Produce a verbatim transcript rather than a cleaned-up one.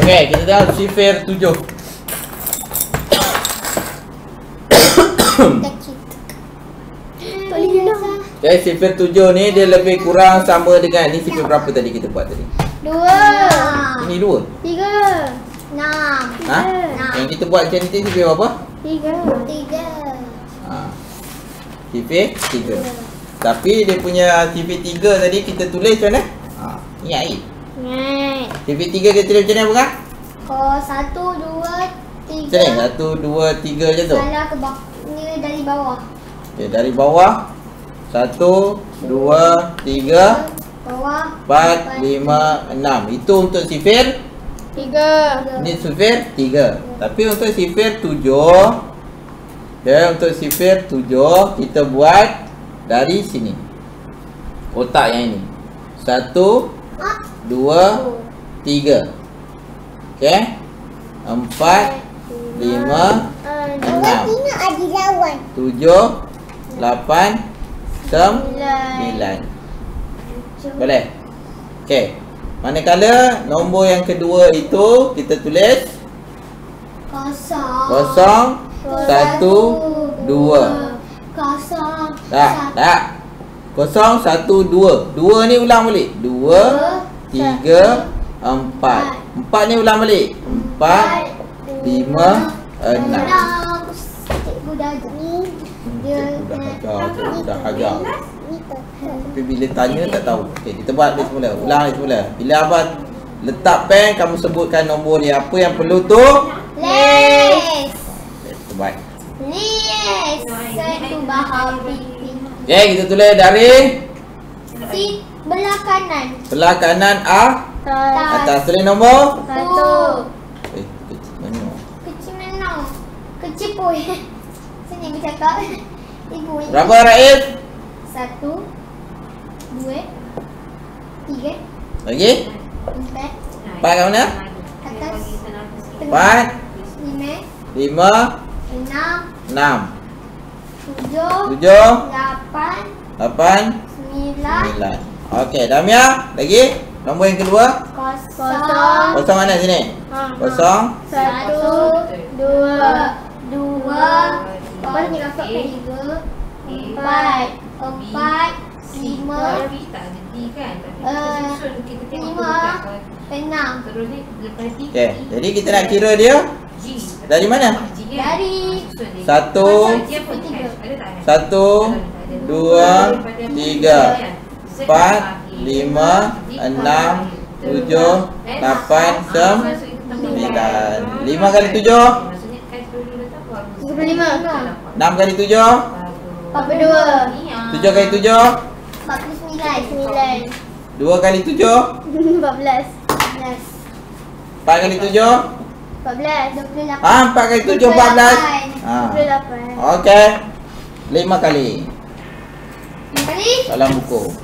Okey, kita tengok sifir tujuh. Okay, sifir tujuh ni dia lebih kurang sama dengan ni sifir berapa tadi kita buat tadi? Dua. Ini dua. Tiga. Enam. Ha? Yang kita buat macam ni sifir berapa? Tiga. Tiga. Ha. Sifir tiga. Tapi dia punya sifir tiga tadi kita tulis macam mana? Ha, ingat lagi? Ingat. sifir tiga kita tulis macam mana bukan? Kau satu, dua, tiga. Macam ni? satu, dua, tiga macam tu? Salah ke bawah. Ni dari bawah. Okay, dari bawah. satu, dua, tiga, Bawah. empat, lima, enam. Itu untuk sifir Tiga. ini sifir tiga. Tapi untuk sifir tujuh, ya, untuk sifir tujuh kita buat dari sini. Kotak yang ini. satu, dua, tiga. Okey. empat, lima, enam, tujuh, lapan, sembilan. Boleh? Okey. Manakala nombor yang kedua itu kita tulis Kosong. kosong, satu, dua. Kosong. Tak, tak. Kosong, satu, dua. Dua ni ulang balik. Dua, tiga, empat. Empat ni ulang balik. Empat, lima, enam. Cikgu dah ajar ni. Cikgu dah ajar, cikgu dah ajar. Tapi bila tanya tak tahu. Okey, kita buat dari semula. Ulang dari semula. Bila abang letak pen, kamu sebutkan nombor dia. Apa yang perlu tu? Les. Okay, kita buat. Les. Satu bahawa pipi. Okey, kita tulis dari Si belah kanan. sebelah kanan A. Atas tulis nombor. Satu. Eh, kecil mana? Kecil mana? Kecil pun. Sini bercakap. Ibu. Berapa Raif? Satu. Dua. Tiga. Lagi? Empat. Empat kat mana? Atas. Empat, Lima. lima, Enam. enam, Tujuh. tujuh, Lapan. lapan, Sembilan. sembilan. Okey, Damia, lagi? Nombor yang kedua? Kosong. Kosong mana sini? Kosong. Satu. Dua. Dua. Apa ni kakak? Tiga. Empat. Empat. Lima. Eh, lima. Enam. Okey, jadi kita nak kira dia dari mana? Dari Satu, satu, dua, tiga, empat, lima, enam, tujuh, lapan, sembilan. Lima kali tujuh? tiga puluh lima. Enam kali tujuh? Empat puluh dua. Tujuh kali tujuh? Empat puluh sembilan. Sembilan. Dua kali tujuh? Empat belas. Belas. Empat kali tujuh? Empat belas. Dua puluh lapan. Ah, empat kali tujuh, empat belas. Dua puluh lapan. Okey. Lima kali. Lima kali. Dalam buku.